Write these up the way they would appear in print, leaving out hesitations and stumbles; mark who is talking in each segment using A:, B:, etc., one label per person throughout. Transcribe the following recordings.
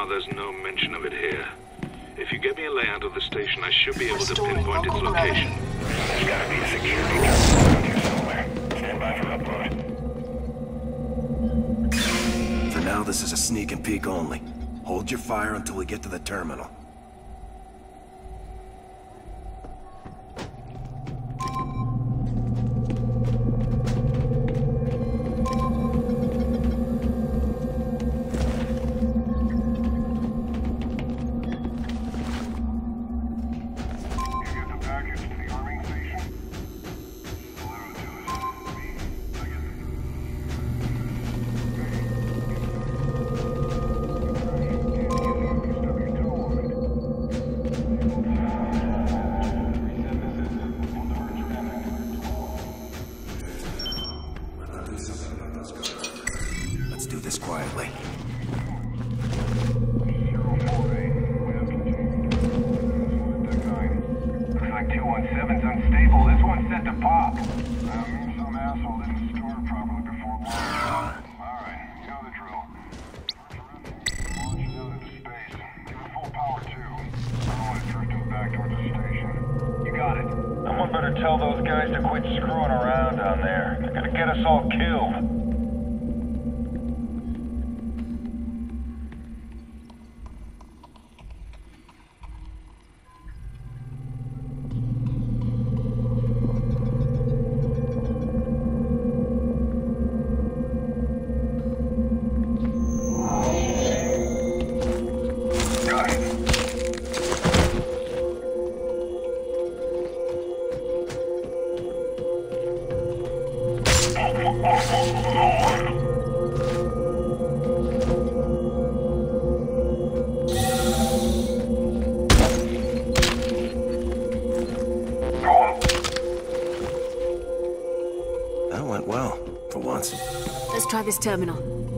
A: far, there's no mention of it here. If you get me a layout of the station, I should be able to pinpoint its location.
B: There's gotta be a security terminal around here somewhere. Stand by for upload.
C: For now, this is a sneak and peek only. Hold your fire until we get to the terminal. Let's do this quietly.
B: Looks like 217's unstable. This one's set to pop. Some asshole didn't store it properly before launch. Alright, you know the drill. Launch it out into space. Give it full power too. I don't want to drift him back towards the station. You got it. Someone better tell those guys to quit screwing around down there. They're gonna get us all killed.
C: That went well, for once.
D: Let's try this terminal.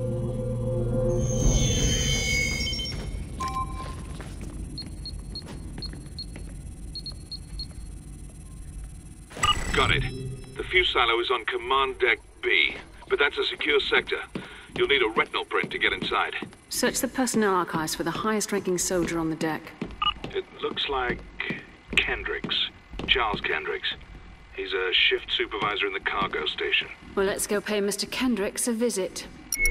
A: Got it. The fuse silo is on Command Deck B, but that's a secure sector. You'll need a retinal print to get inside.
D: Search the personnel archives for the highest-ranking soldier on the deck.
A: It looks like Kendricks. Charles Kendricks. He's a shift supervisor in the cargo station.
D: Well, let's go pay Mr. Kendricks a visit.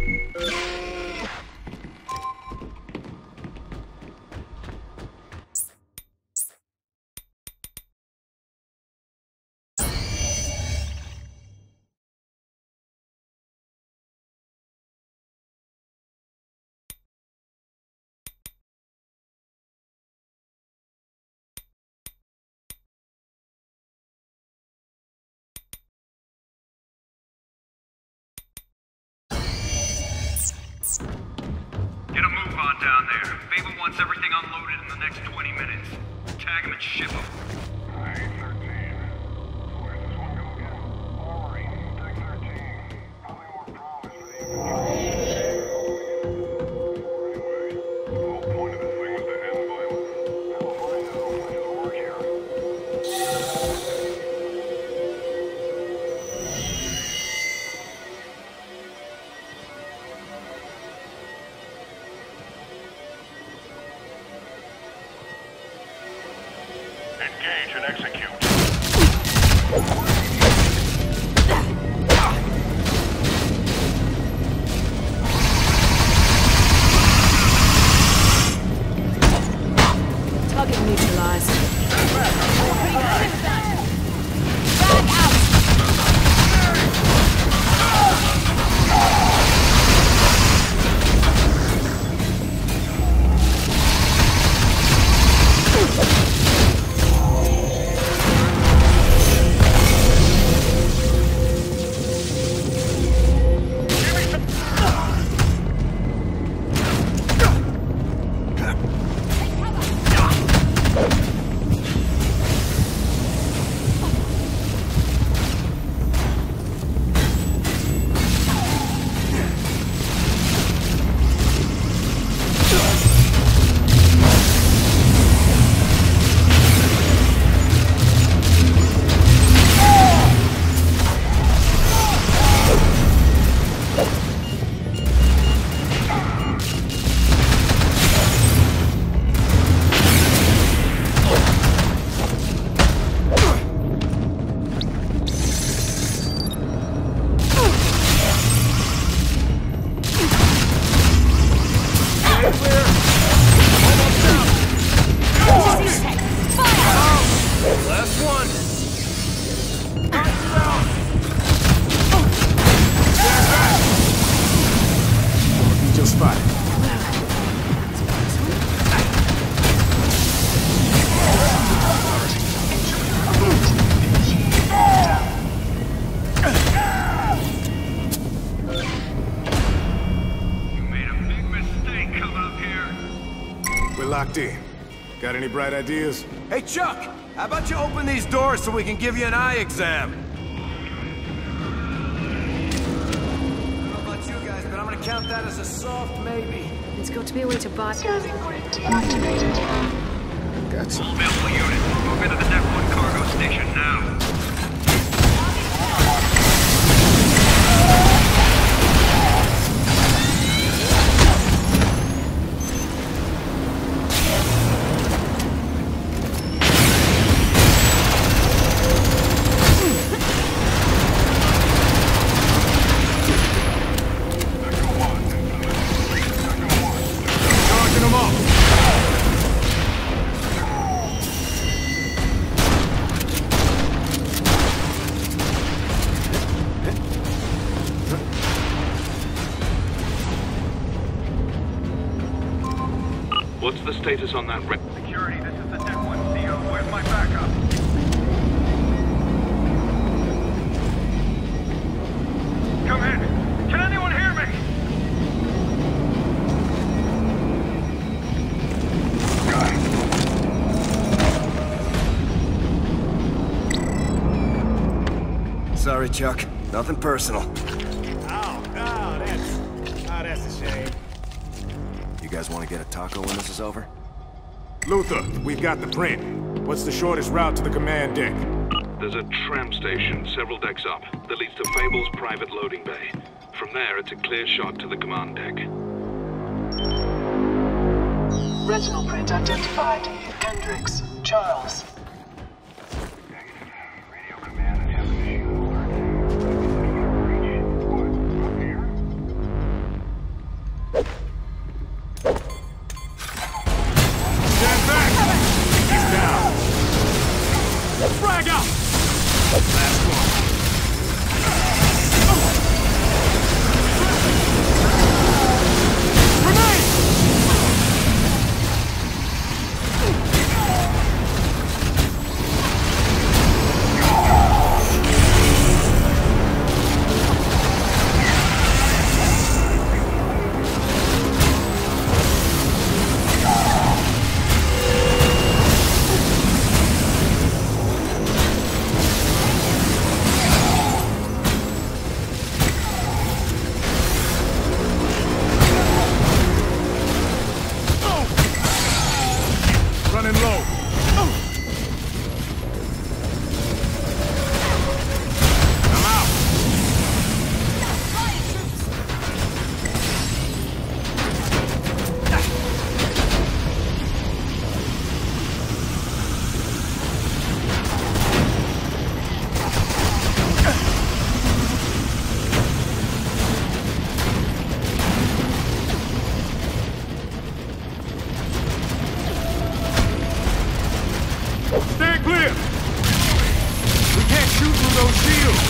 E: Get a move on down there. Fable wants everything unloaded in the next 20 minutes. Tag him and ship him.
B: A-13. Where's this one go again? Armory. Tech 13. Probably more promise for the Anyway, the whole point of this thing was to end violence. I'll find out if I do the work here. Engage and execute.
D: Target neutralized.
F: Got any bright ideas?
C: Hey, Chuck! How about you open these doors so we can give you an eye exam? I don't know about you guys, but I'm gonna count that as a soft maybe.
D: There's got to be a way to buy...
G: Scanning grid deactivated.
F: Gotcha.
E: All available units, move into the Deck 1 cargo station now.
A: What's the status on that wreck?
E: Security, this is the Deck 1 CO. Where's my backup? Come in. Can anyone hear me?
C: Sorry, Chuck. Nothing personal.
F: That's a shame.
C: You guys want to get a taco when this is over?
F: Luther, we've got the print. What's the shortest route to the command deck?
A: There's a tram station several decks up that leads to Fable's private loading bay. From there, it's a clear shot to the command deck.
G: Retinal print identified. Hendricks. Charles.
B: Radio command and have a shield alert. Reach. What? Up here?
F: Stand back! He's down! Frag out! Last one. Grenade! Running low. I'm out. Stand clear! We can't shoot through those shields!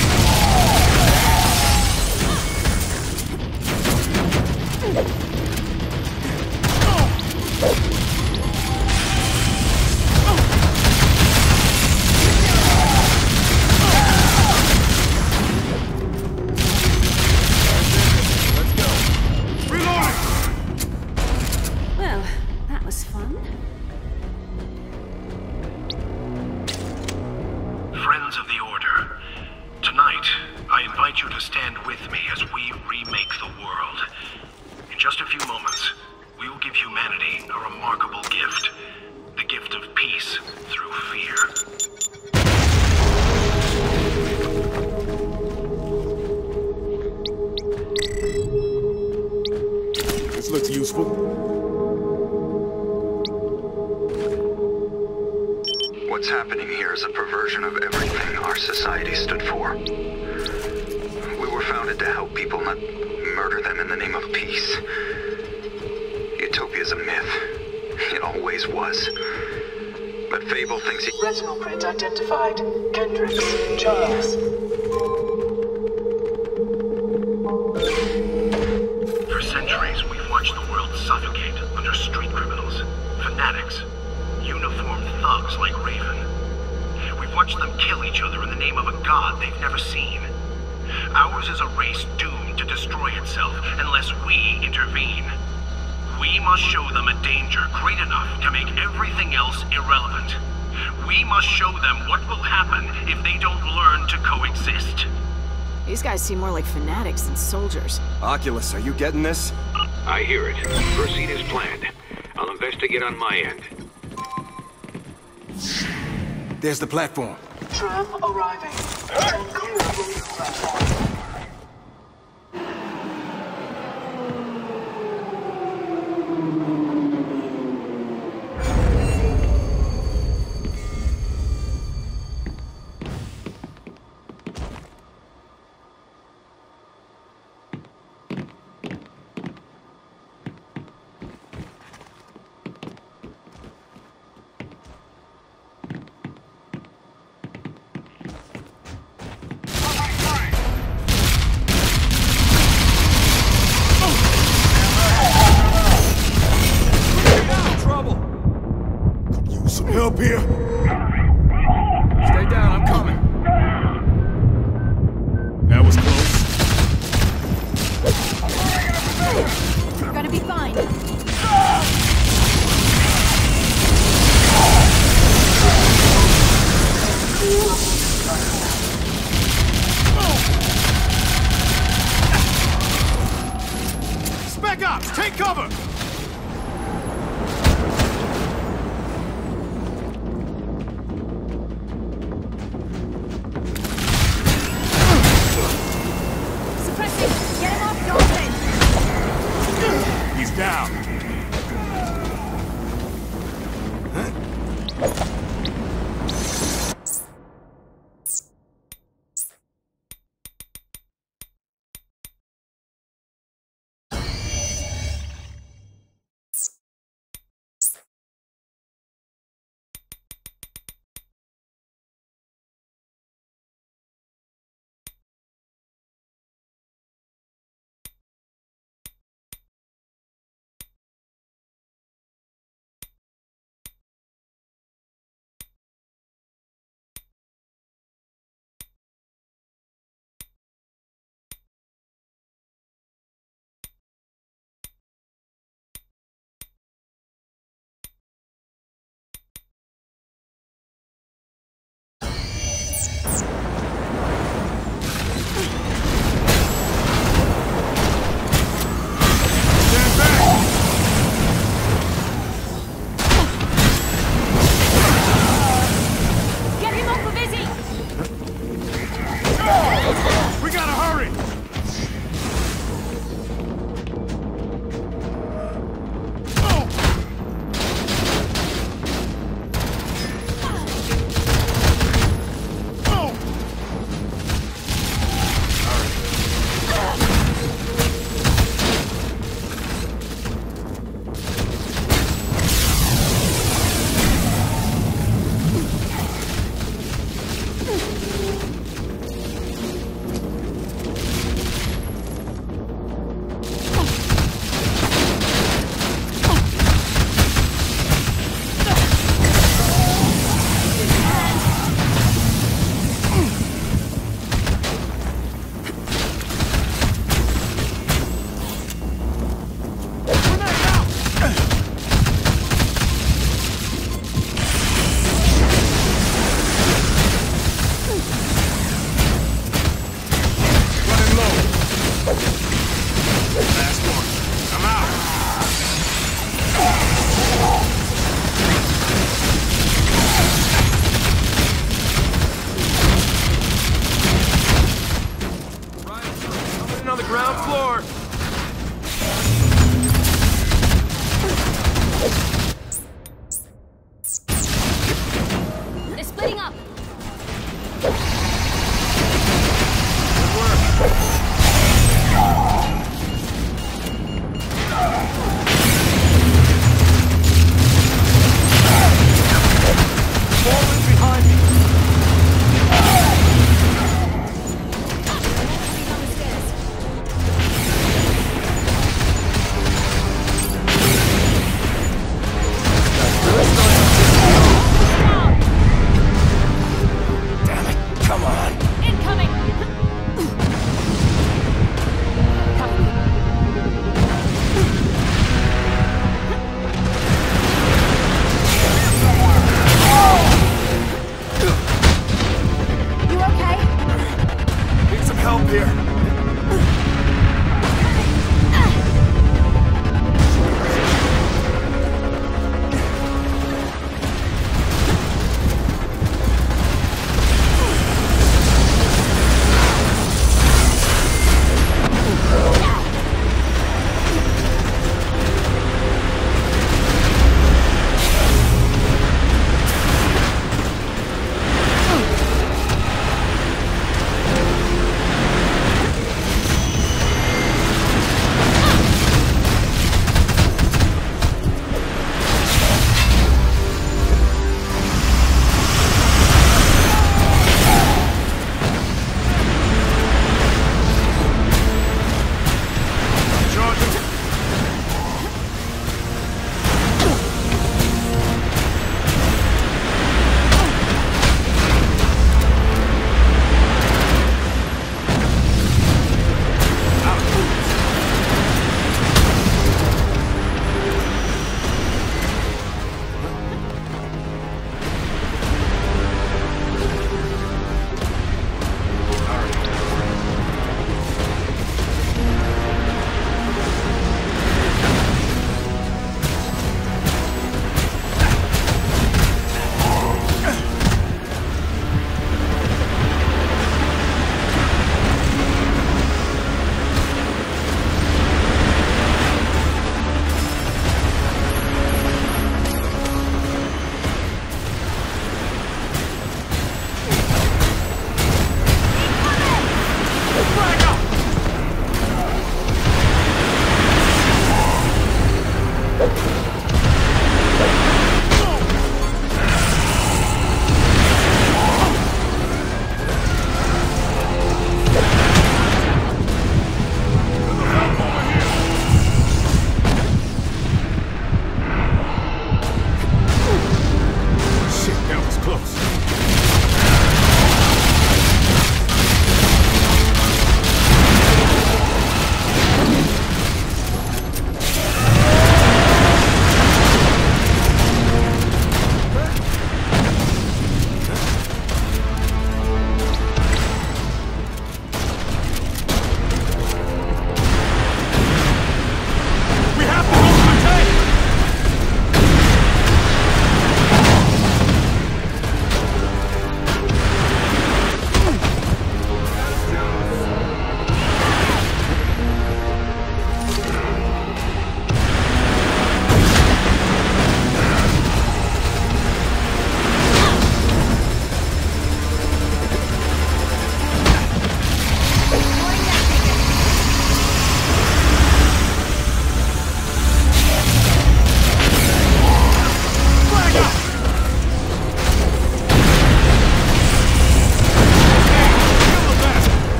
F: Let's go. Reloading!
D: Well, that was fun.
H: Friends of the Order, tonight, I invite you to stand with me as we remake the world. In just a few moments, we will give humanity a remarkable gift. The gift of peace through fear.
F: This looks useful.
I: What's happening here is a perversion of everything our society stood for. We were founded to help people, not murder them in the name of peace. Utopia's a myth. It always was. But Fable thinks he...
G: Retinal print identified. Hendricks. Charles.
H: For centuries, we've watched the world suffocate under street criminals, fanatics, uniformed thugs like Raven. We've watched them kill each other in the name of a god they've never seen. Ours is a race doomed to destroy itself unless we intervene. We must show them a danger great enough to make everything else irrelevant. We must show them what will happen if they don't learn to coexist.
J: These guys seem more like fanatics than soldiers.
C: Oculus, are you getting this?
A: I hear it. Proceed as planned. I'll investigate on my end.
F: There's the platform.
G: Tram arriving. Tram clear rolling platform.
F: Help here! Stay down, I'm coming. That was close.
J: You're gonna be fine.
F: Spec Ops, take cover!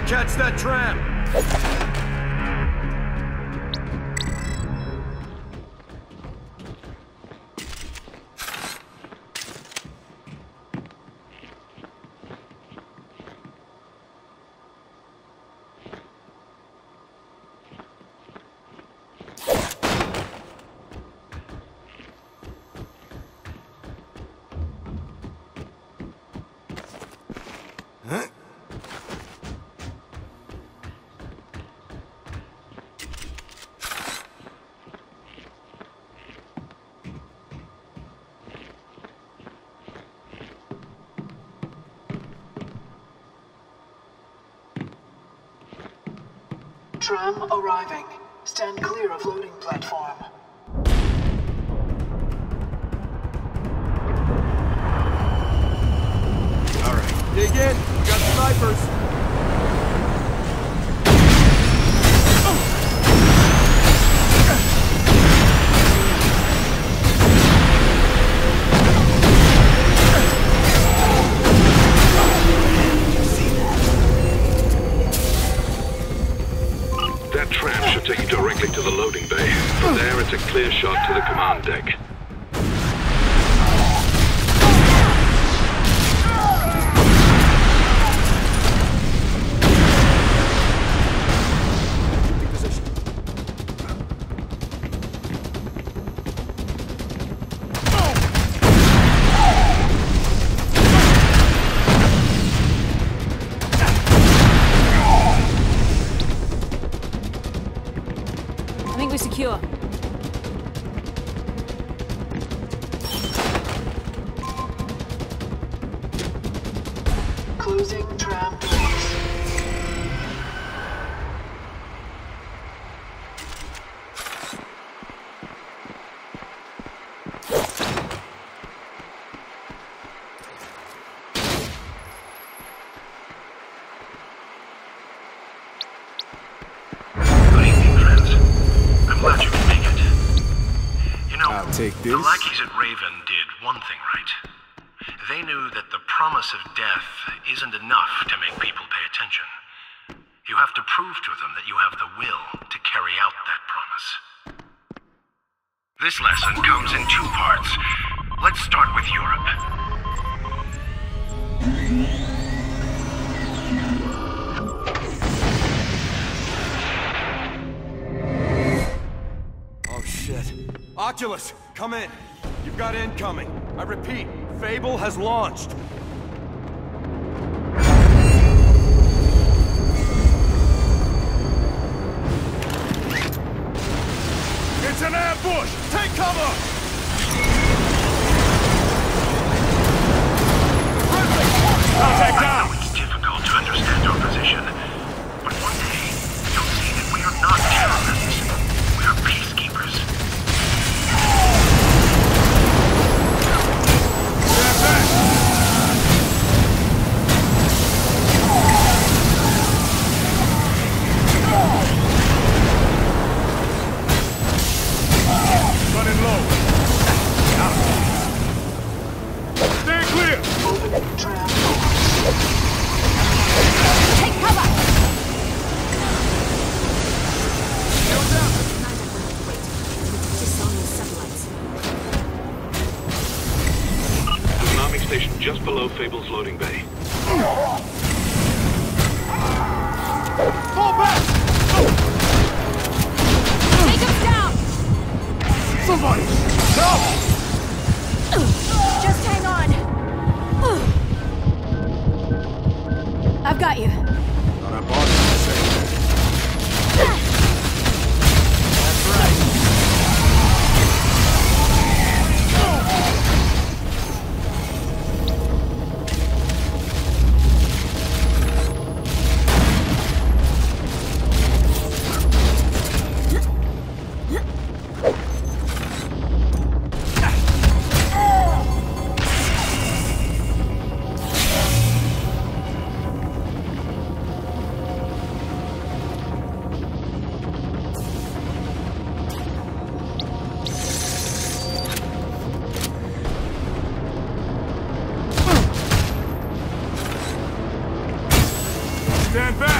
K: catch that tram!
G: Tram arriving. Stand clear of loading platform.
K: Alright, dig in. We got snipers.
A: That tram should take you directly to the loading bay. From there, it's a clear shot to the command deck.
J: I think we're secure.
G: Closing tram doors.
H: Good evening, friends. I'm glad you could make it. You know,
F: I'll take
H: the
F: this.
H: lackeys at Raven did one thing right. They knew that the promise of death isn't enough to make people pay attention. You have to prove to them that you have the will to carry out that promise. This lesson comes in two parts. Let's start with Europe.
K: Oh shit. Oculus, come in. You've got incoming. I repeat, Fable has launched.
F: It's an ambush! Take cover! Contact
H: I
F: down!
H: know it's difficult to understand our position, but one day you'll see that we are not terrorists. We are peacekeepers.
F: Stand back! Running low. Out. Stand clear!
G: Opening tram doors.
J: Take cover!
K: Shields out!
J: Wait. Disarm your satellites.
A: There's an arming station just below Fable's loading bay.
F: Fall back!
J: Take them down!
F: Somebody! Help!
J: Just hang on. I've got you.
F: Thought I bought it for a second. That's right. Stand back!